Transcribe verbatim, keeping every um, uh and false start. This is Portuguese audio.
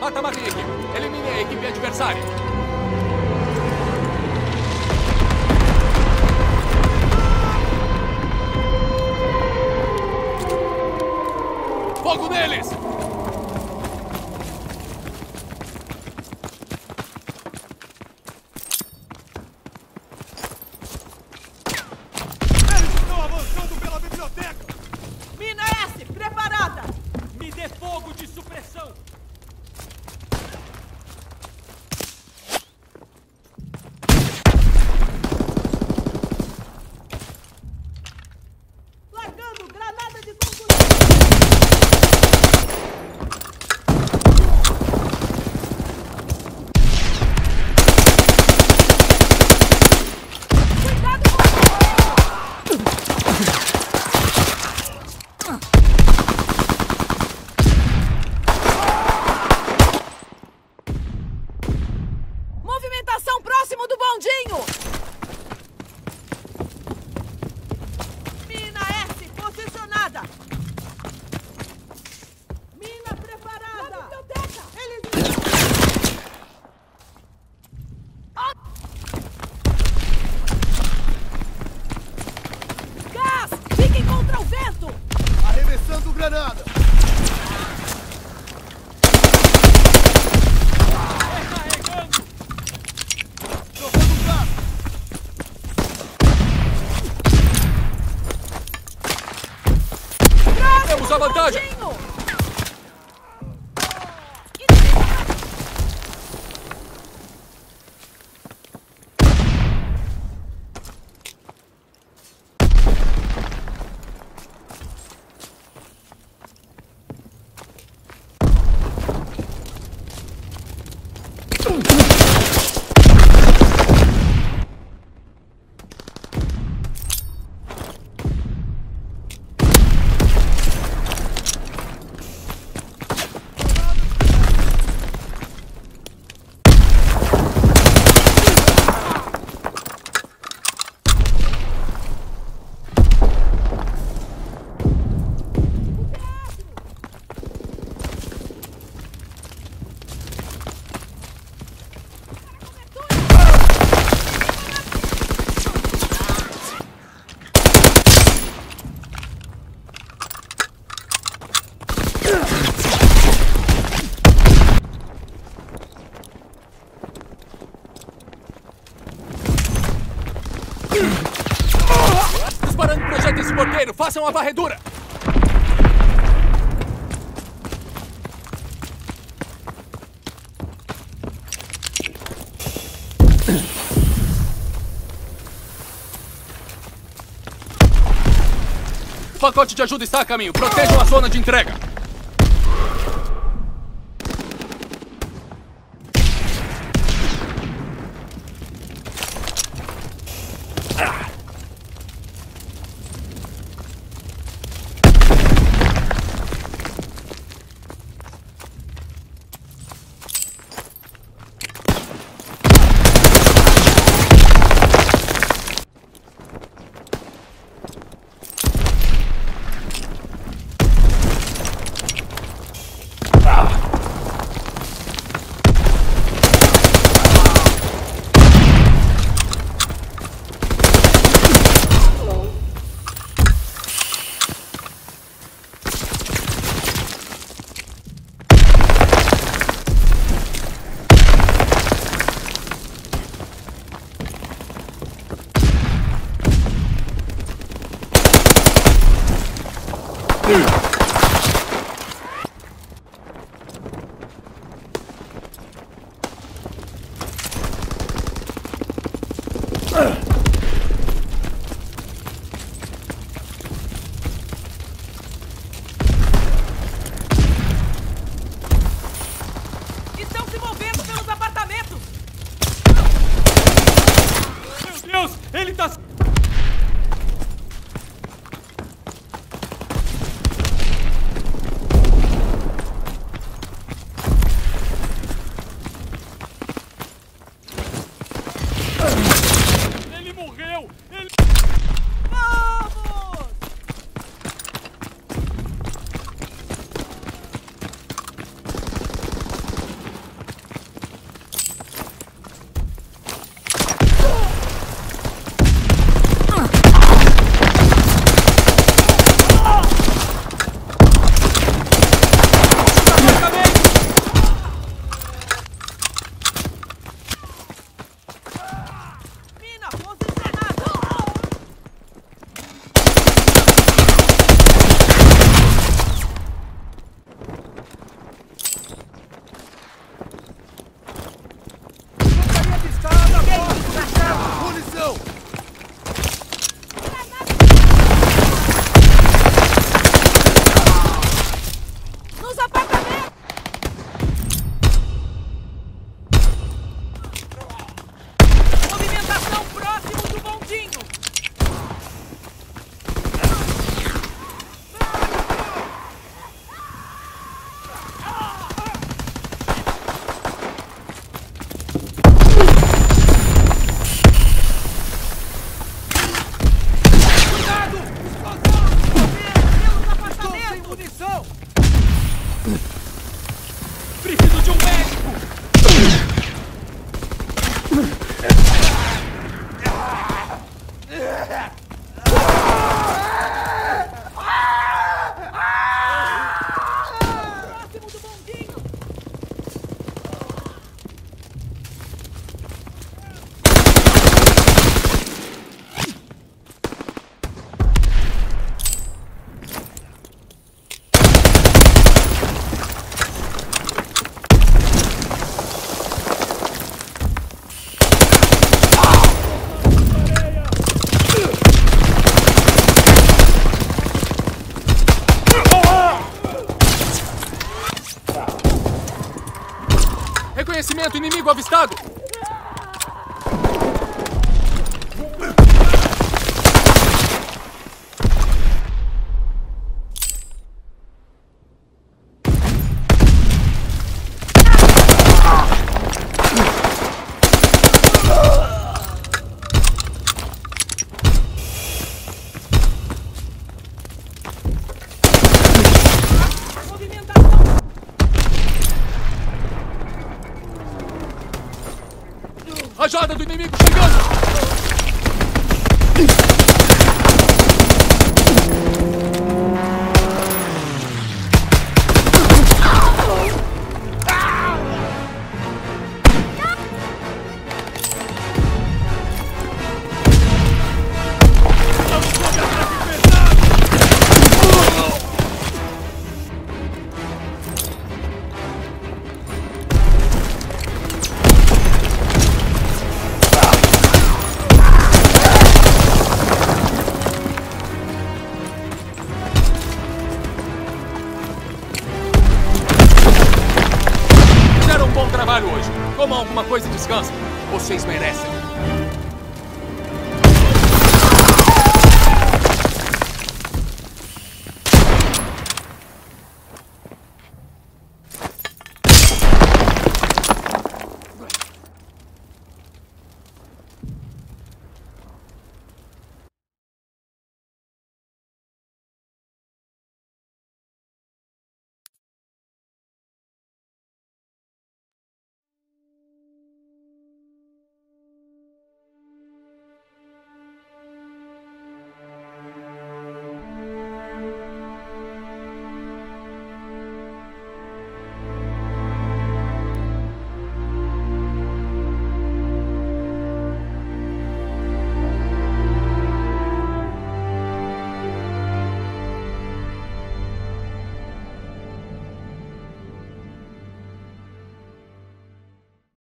Mata-mata em equipe. Elimine a equipe adversária. Fogo neles! Eles estão avançando pela biblioteca! Mina S, preparada! Me dê fogo de supressão! Largando granada de concussão! Cuidado com movimentação próximo do bondinho! Mina S posicionada! Mina preparada! Na biblioteca! Eles... Ah! Gás! Fiquem contra o vento! Arremessando granada! Recarregando! Jogando gás! Temos a vantagem! Bondinho! Disparando projéteis de morteiro, façam a varredura! O pacote de ajuda está a caminho. Protejam a zona de entrega. Estão se movendo pelos apartamentos! Meu Deus! Ele tá... Ele morreu! Ele... Vamos! Próximo do bondinho! Reconhecimento inimigo avistado! Rajada do inimigo chegando! Fizeram um bom trabalho hoje. Comam alguma coisa e descansem. Vocês merecem.